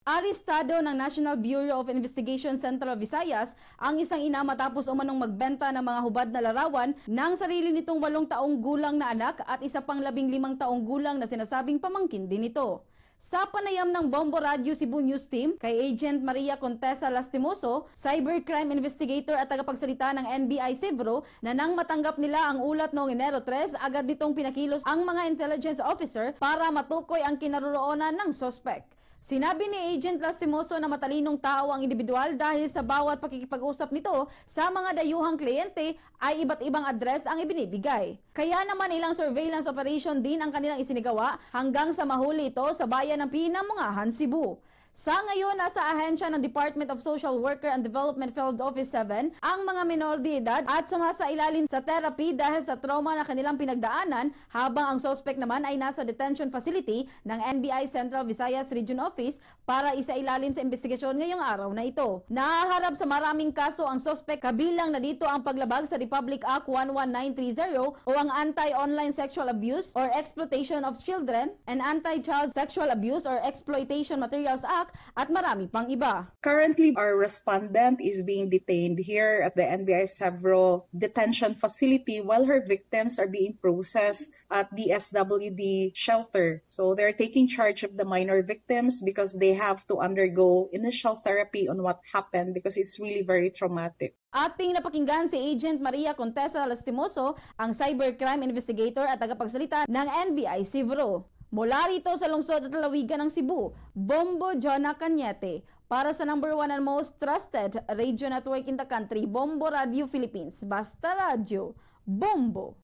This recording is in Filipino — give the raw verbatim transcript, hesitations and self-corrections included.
Arestado ng National Bureau of Investigation Central Visayas ang isang ina matapos umanong magbenta ng mga hubad na larawan ng sarili nitong walong taong gulang na anak at isa pang labing limang taong gulang na sinasabing pamangkin din ito. Sa panayam ng Bombo Radio Cebu News Team kay Agent Maria Contessa Lastimoso, cybercrime investigator at tagapagsalita ng N B I Civro, na nang matanggap nila ang ulat noong Enero tres, agad ditong pinakilos ang mga intelligence officer para matukoy ang kinaroroonan ng sospek. Sinabi ni Agent Lastimoso na matalinong tao ang individual dahil sa bawat pakikipag-usap nito sa mga dayuhang kliyente ay iba't ibang address ang ibinibigay. Kaya naman ilang surveillance operation din ang kanilang isinigawa hanggang sa mahuli ito sa bayan ng Pinamungahan, Cebu. Sa ngayon, nasa ahensya ng Department of Social Worker and Development Field Office seven ang mga menor de edad at sumasailalim sa therapy dahil sa trauma na kanilang pinagdaanan, habang ang suspect naman ay nasa detention facility ng N B I Central Visayas Region Office para isailalim sa investigasyon ngayong araw na ito. Nahaharap sa maraming kaso ang suspect, kabilang na dito ang paglabag sa Republic Act one one nine three zero o ang Anti-Online Sexual Abuse or Exploitation of Children and Anti-Child Sexual Abuse or Exploitation Materials Act at marami pang iba. Currently, our respondent is being detained here at the N B I Civro detention facility while her victims are being processed at the S W D shelter. So they're taking charge of the minor victims because they have to undergo initial therapy on what happened because it's really very traumatic. Ating napakinggan si Agent Maria Contessa Lastimoso, ang cybercrime investigator at tagapagsalita ng N B I Civro. Mula rito sa lungsod at lalawigan ng Cebu, Bombo Jonah Cañete, para sa number one and most trusted radio network in the country, Bombo Radio Philippines. Basta Radio, Bombo!